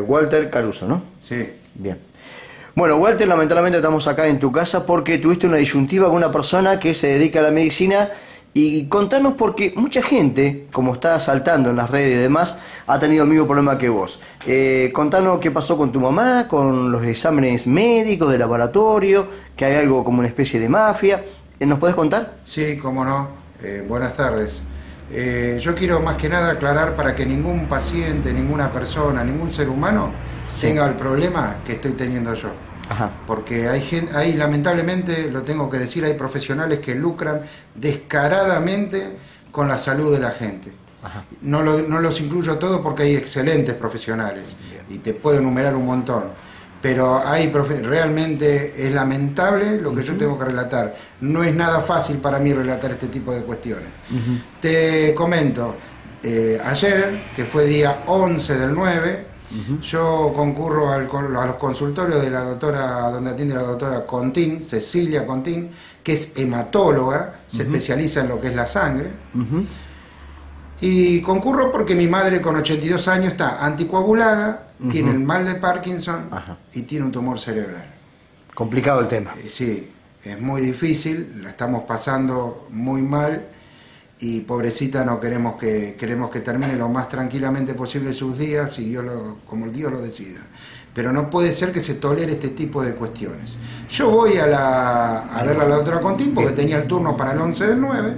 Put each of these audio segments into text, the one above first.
Walter Caruso, ¿no? Sí. Bien. Bueno, Walter, lamentablemente estamos acá en tu casa porque tuviste una disyuntiva con una persona que se dedica a la medicina. Y contanos, porque mucha gente, como está saltando en las redes y demás, ha tenido el mismo problema que vos. Contanos qué pasó con tu mamá, con los exámenes médicos, de laboratorio, que hay algo como una especie de mafia. ¿Nos podés contar? Sí, cómo no. Buenas tardes. Yo quiero más que nada aclarar para que ningún paciente, ninguna persona, ningún ser humano tenga el problema que estoy teniendo yo. Ajá. Porque hay, lamentablemente, lo tengo que decir, hay profesionales que lucran descaradamente con la salud de la gente. Ajá. No los incluyo todos porque hay excelentes profesionales. Bien. Y te puedo enumerar un montón. Pero realmente es lamentable lo que yo tengo que relatar. No es nada fácil para mí relatar este tipo de cuestiones. Te comento, ayer, que fue día 11 del 9, yo concurro a los consultorios de la doctora, donde atiende la doctora Contín, Cecilia Contín, que es hematóloga, se especializa en lo que es la sangre. Y concurro porque mi madre con 82 años está anticoagulada, tiene el mal de Parkinson y tiene un tumor cerebral. Complicado el tema. Sí, es muy difícil, la estamos pasando muy mal. Y pobrecita, no queremos que termine lo más tranquilamente posible sus días y como Dios lo decida. Pero no puede ser que se tolere este tipo de cuestiones. Yo voy a verla a la doctora Contín porque tenía el turno para el 11 del 9.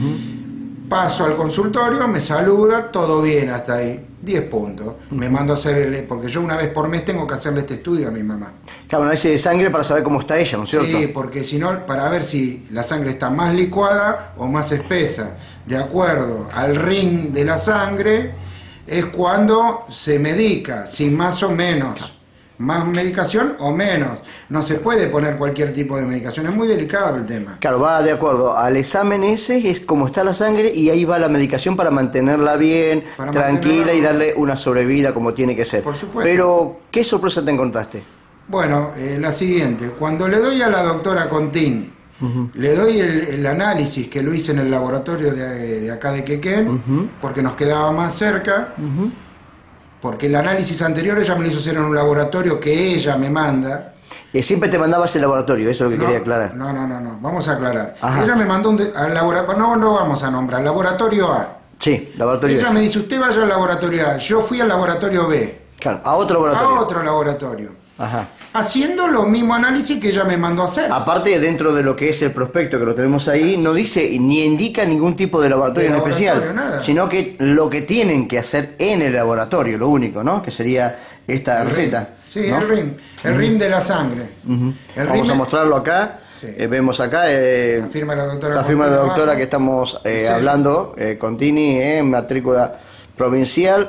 Paso al consultorio, me saluda, todo bien hasta ahí. 10 puntos. Me mando a hacer porque yo una vez por mes tengo que hacerle este estudio a mi mamá. Claro, una vez de sangre para saber cómo está ella, ¿no es cierto? Sí, porque si no, para ver si la sangre está más licuada o más espesa. De acuerdo al ring de la sangre, es cuando se medica, si más o menos. Más medicación o menos. No se puede poner cualquier tipo de medicación, es muy delicado el tema. Claro, va de acuerdo al examen ese, es como está la sangre y ahí va la medicación para mantenerla bien, tranquila y darle una sobrevida como tiene que ser. Por supuesto. Pero, ¿qué sorpresa te encontraste? Bueno, la siguiente, cuando le doy a la doctora Contín, le doy el análisis que lo hice en el laboratorio de acá de Quequén, porque nos quedaba más cerca, porque el análisis anterior ella me lo hizo hacer en un laboratorio que ella me manda. Siempre te mandaba ese laboratorio, eso es lo que quería aclarar. No, vamos a aclarar. Ella me mandó al laboratorio, no lo vamos a nombrar, laboratorio A. Sí, laboratorio Ella me dice, usted vaya al laboratorio A, yo fui al laboratorio B. Claro, a otro laboratorio. A otro laboratorio. Haciendo los mismos análisis que ella me mandó a hacer. Aparte, dentro de lo que es el prospecto que lo tenemos ahí, no dice ni indica ningún tipo de laboratorio en especial, nada. Sino que lo que tienen que hacer en el laboratorio, lo único, ¿no? Que sería esta receta. Sí, ¿no? el rim de la sangre. Vamos a mostrarlo acá. Sí. Vemos acá la firma de la doctora. La firma de la doctora que estamos hablando, Contini, matrícula provincial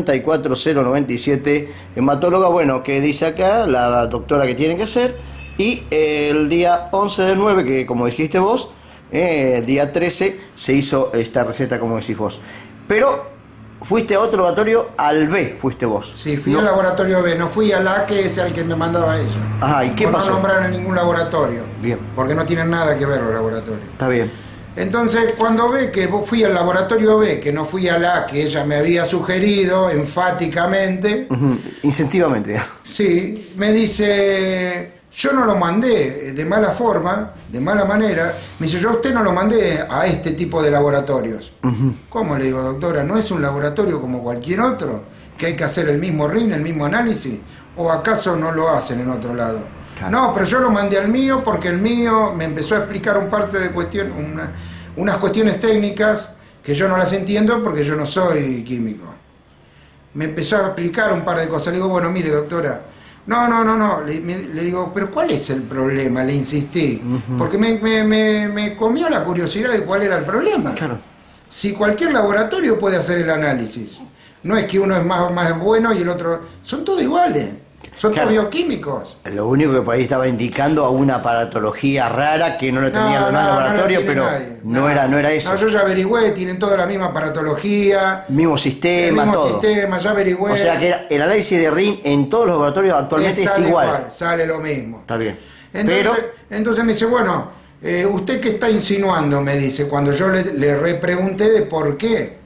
94097, hematóloga, bueno, que dice acá la doctora que tiene que hacer, y el día 11 del 9, que como dijiste vos, día 13 se hizo esta receta como decís vos. Pero fuiste a otro laboratorio, al B fuiste vos. Sí, fui al laboratorio B, no fui al A, que es al que me mandaba ella. Ajá, ¿y qué pasó? No nombraron en ningún laboratorio. Bien. Porque no tienen nada que ver los laboratorios. Está bien. Entonces, cuando ve que fui al laboratorio B, que no fui al A, que ella me había sugerido enfáticamente... Incentivamente. Sí, me dice, yo no lo mandé de mala forma, de mala manera. Me dice, yo a usted no lo mandé a este tipo de laboratorios. ¿Cómo? Le digo, doctora, ¿no es un laboratorio como cualquier otro? ¿Que hay que hacer el mismo RIN, el mismo análisis? ¿O acaso no lo hacen en otro lado? No, pero yo lo mandé al mío porque el mío me empezó a explicar un par de cuestiones, unas cuestiones técnicas que yo no las entiendo porque yo no soy químico. Me empezó a explicar un par de cosas. Le digo, bueno, mire, doctora, no. Le digo, pero ¿cuál es el problema? Le insistí. Porque me comió la curiosidad de cuál era el problema. Claro. Si cualquier laboratorio puede hacer el análisis. No es que uno es más bueno y el otro... Son todos iguales. Son todos bioquímicos. Lo único que por ahí estaba indicando a una aparatología rara que no lo tenía en el laboratorio, pero no era eso. No, yo ya averigüé, tienen toda la misma aparatología. Mismo sistema, todo. Ya averigüé. O sea que el análisis de RIN en todos los laboratorios actualmente es igual. Sale lo mismo. Está bien. Entonces me dice, bueno, ¿usted qué está insinuando? Me dice, cuando yo le repregunté de por qué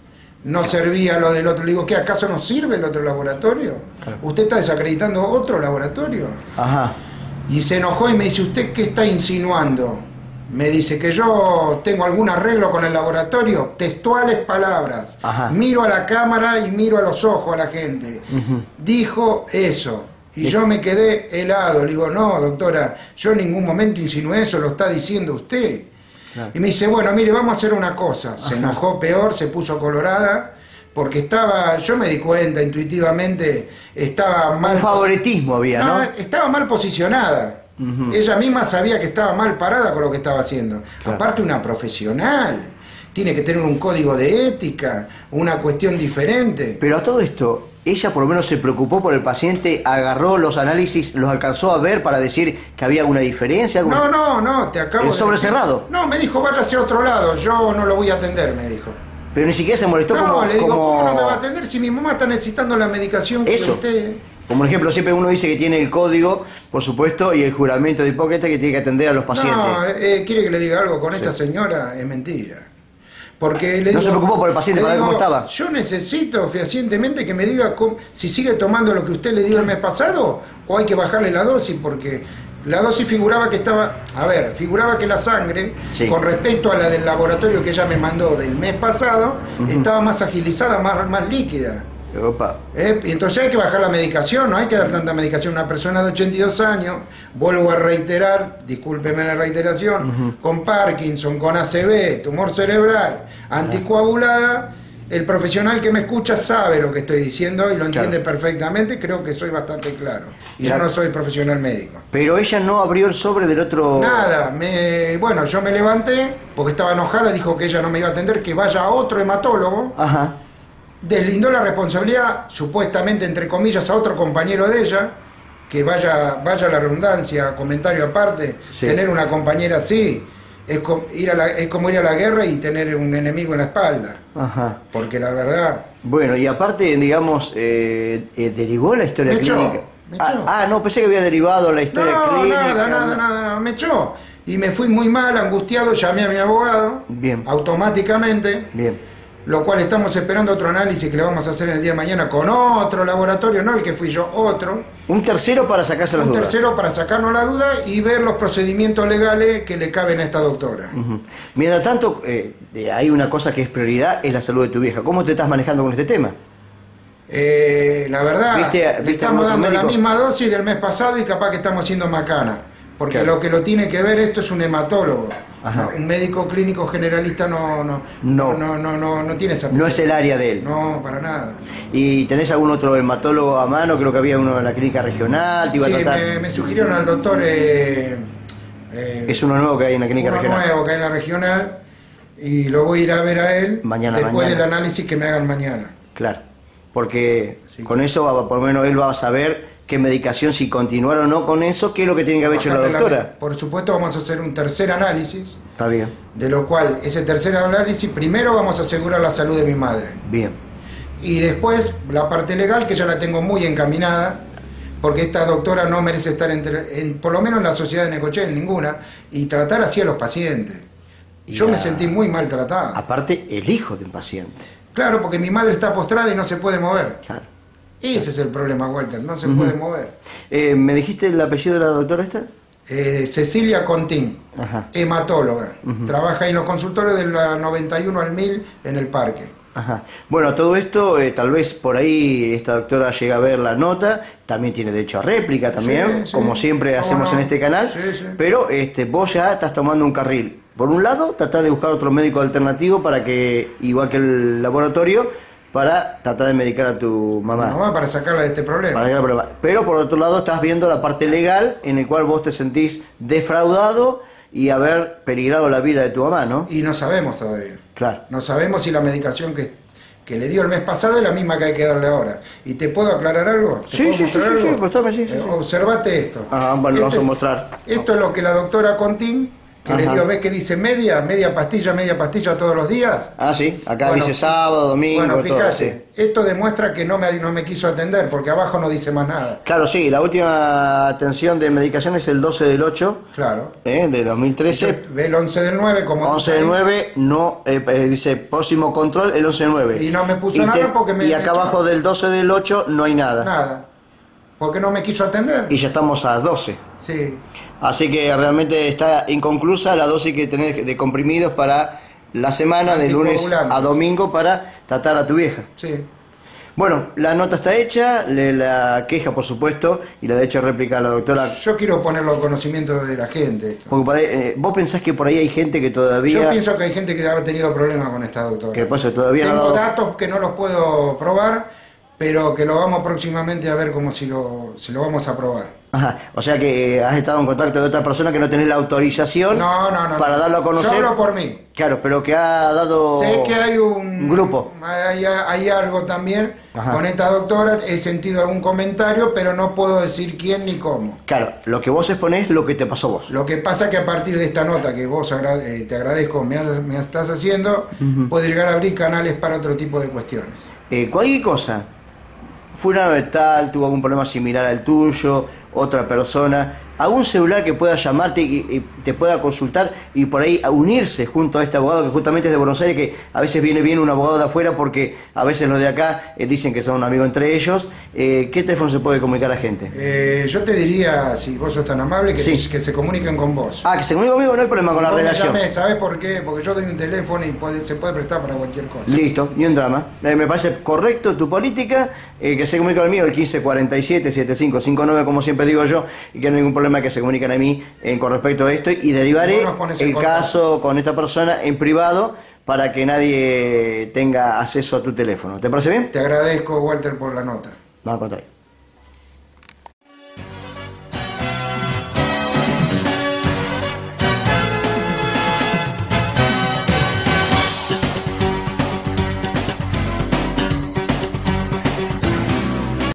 no servía lo del otro. Le digo, ¿qué acaso no sirve el otro laboratorio? Claro. ¿Usted está desacreditando otro laboratorio? Ajá. Y se enojó y me dice, ¿usted qué está insinuando? Me dice que yo tengo algún arreglo con el laboratorio, textuales palabras. Ajá. Miro a la cámara y miro a los ojos a la gente. Dijo eso. Y yo me quedé helado. Le digo, no, doctora, yo en ningún momento insinué eso, lo está diciendo usted. Claro. Y me dice, bueno, mire, vamos a hacer una cosa. Se enojó peor, se puso colorada, porque estaba, yo me di cuenta intuitivamente, estaba mal... Un favoritismo había, ¿no? Estaba mal posicionada. Ella misma sabía que estaba mal parada con lo que estaba haciendo. Claro. Aparte, una profesional. Tiene que tener un código de ética, una cuestión diferente. Pero a todo esto, ella por lo menos se preocupó por el paciente, agarró los análisis, los alcanzó a ver para decir que había alguna diferencia. No, te acabo de decir. ¿Sobrecerrado? No, me dijo, váyase a otro lado, yo no lo voy a atender, me dijo. Pero ni siquiera se molestó le digo, ¿cómo no me va a atender si mi mamá está necesitando la medicación que usted... Como ejemplo, siempre uno dice que tiene el código, por supuesto, y el juramento de Hipócrates que tiene que atender a los pacientes. No, quiere que le diga algo con esta señora, es mentira. Porque le no se preocupó por el paciente para ver cómo estaba. Yo necesito fehacientemente que me diga si sigue tomando lo que usted le dio el mes pasado o hay que bajarle la dosis, porque la dosis figuraba que estaba... A ver, figuraba que la sangre, con respecto a la del laboratorio que ella me mandó del mes pasado, estaba más agilizada, más líquida. Opa. Y entonces hay que bajar la medicación, no hay que dar tanta medicación a una persona de 82 años, vuelvo a reiterar, discúlpeme la reiteración, con Parkinson, con ACV, tumor cerebral, anticoagulada. El profesional que me escucha sabe lo que estoy diciendo y lo entiende perfectamente, creo que soy bastante claro. Y yo no soy profesional médico. Pero ella no abrió el sobre del otro... Nada, bueno, yo me levanté porque estaba enojada, dijo que ella no me iba a atender, que vaya a otro hematólogo. Ajá. Deslindó la responsabilidad, supuestamente, entre comillas, a otro compañero de ella, que vaya la redundancia, comentario aparte, tener una compañera así, es como ir a la guerra y tener un enemigo en la espalda. Ajá. Porque la verdad... Bueno, y aparte, digamos, derivó la historia clínica. Me echó. No, pensé que había derivado la historia clínica. Nada, me echó. Y me fui muy mal, angustiado, llamé a mi abogado. Bien. Automáticamente. Bien. Lo cual estamos esperando otro análisis que le vamos a hacer el día de mañana con otro laboratorio, no el que fui yo, otro. Un tercero para sacarse las dudas. Un tercero para sacarnos la duda y ver los procedimientos legales que le caben a esta doctora. Mientras tanto, hay una cosa que es prioridad, es la salud de tu vieja. ¿Cómo te estás manejando con este tema? La verdad, le estamos dando la misma dosis del mes pasado y capaz que estamos haciendo macana. Porque lo que lo tiene que ver esto es un hematólogo. No, un médico clínico generalista no tiene esa posición. No es el área de él. No, para nada. ¿Y tenés algún otro hematólogo a mano? Creo que había uno en la clínica regional. Sí, me sugirieron al doctor... es uno nuevo que hay en la clínica regional. Uno nuevo que hay en la regional. Y lo voy a ir a ver a él después del análisis que me hagan mañana. Claro, porque con eso por lo menos él va a saber qué medicación, si continuar o no con eso, qué es lo que tiene que haber hecho la doctora. Por supuesto vamos a hacer un tercer análisis. Está bien. De lo cual, ese tercer análisis, primero vamos a asegurar la salud de mi madre. Bien. Y después, la parte legal, que ya la tengo muy encaminada, porque esta doctora no merece estar por lo menos en la sociedad de Necochea, en ninguna, y tratar así a los pacientes. Yo me sentí muy maltratada. Aparte, el hijo de un paciente. Claro, porque mi madre está postrada y no se puede mover. Claro. Ese es el problema, Walter, no se puede mover. ¿Me dijiste el apellido de la doctora esta? Cecilia Contín, hematóloga. Trabaja ahí en los consultorios de la 91 al 1000 en el parque. Ajá. Bueno, todo esto, tal vez por ahí esta doctora llega a ver la nota, también tiene derecho a réplica también, como siempre hacemos en este canal, pero vos ya estás tomando un carril. Por un lado, tratás de buscar otro médico alternativo para que, igual que el laboratorio, para tratar de medicar a tu mamá. Para sacarla de este problema. Pero por otro lado estás viendo la parte legal en el cual vos te sentís defraudado y haber peligrado la vida de tu mamá, ¿no? Y no sabemos todavía. Claro. No sabemos si la medicación que le dio el mes pasado es la misma que hay que darle ahora. ¿Y te puedo aclarar algo? Sí, Observate esto. Bueno, lo vamos a mostrar. Esto es lo que la doctora Contín que le dio, ¿ves que dice media pastilla todos los días? Ah, sí, acá Bueno, dice sábado, domingo, bueno, fíjate, todo, sí. esto demuestra que no me quiso atender, porque abajo no dice más nada. Claro, sí, la última atención de medicación es el 12 del 8, Claro. de 2013. Ve el 11 del 9, como 11 del 9, no, dice próximo control el 11 del 9. Y no me puso nada porque y acá abajo del 12 del 8 no hay nada. Nada. Porque no me quiso atender. Y ya estamos a 12. Sí. Así que realmente está inconclusa la dosis que tenés de comprimidos para la semana, de lunes a domingo, para tratar a tu vieja. Sí. Bueno, la nota está hecha, la queja por supuesto, y la de hecho réplica a la doctora. Yo quiero ponerlo a conocimiento de la gente. Esto. Porque vos pensás que por ahí hay gente que todavía... Yo pienso que hay gente que ha tenido problemas con esta doctora. Que pasa, todavía Tengo no ha dado... datos que no los puedo probar, pero que lo vamos próximamente a ver como si lo vamos a probar. Ajá, o sea que has estado en contacto de otra persona que no tenés la autorización No, para darlo a conocer. Yo hablo por mí. Claro, pero que ha dado... Sé que hay un grupo. Hay algo también. Ajá. Con esta doctora, he sentido algún comentario, pero no puedo decir quién ni cómo. Claro, lo que vos exponés, lo que te pasó vos. Lo que pasa que a partir de esta nota que vos te agradezco, me estás haciendo, puede llegar a abrir canales para otro tipo de cuestiones. Cualquier cosa, fulano de tal, tuvo algún problema similar al tuyo, otra persona, algún celular que pueda llamarte y te pueda consultar y por ahí a unirse junto a este abogado que justamente es de Buenos Aires, que a veces viene bien un abogado de afuera porque a veces los de acá dicen que son amigos entre ellos. ¿Qué teléfono se puede comunicar a la gente? Yo te diría, si vos sos tan amable, que, sí, que se comuniquen con vos. Ah, que se comuniquen conmigo, no hay problema con la redacción. ¿Sabés por qué? Porque yo doy un teléfono y se puede prestar para cualquier cosa. Listo, ni un drama. Me parece correcto tu política, que se comunique conmigo el 1547-7559, como siempre digo yo, y que no hay ningún problema que se comuniquen a mí con respecto a esto, y derivaré el caso con esta persona en privado para que nadie tenga acceso a tu teléfono. ¿Te parece bien? Te agradezco, Walter, por la nota. No, al contrario.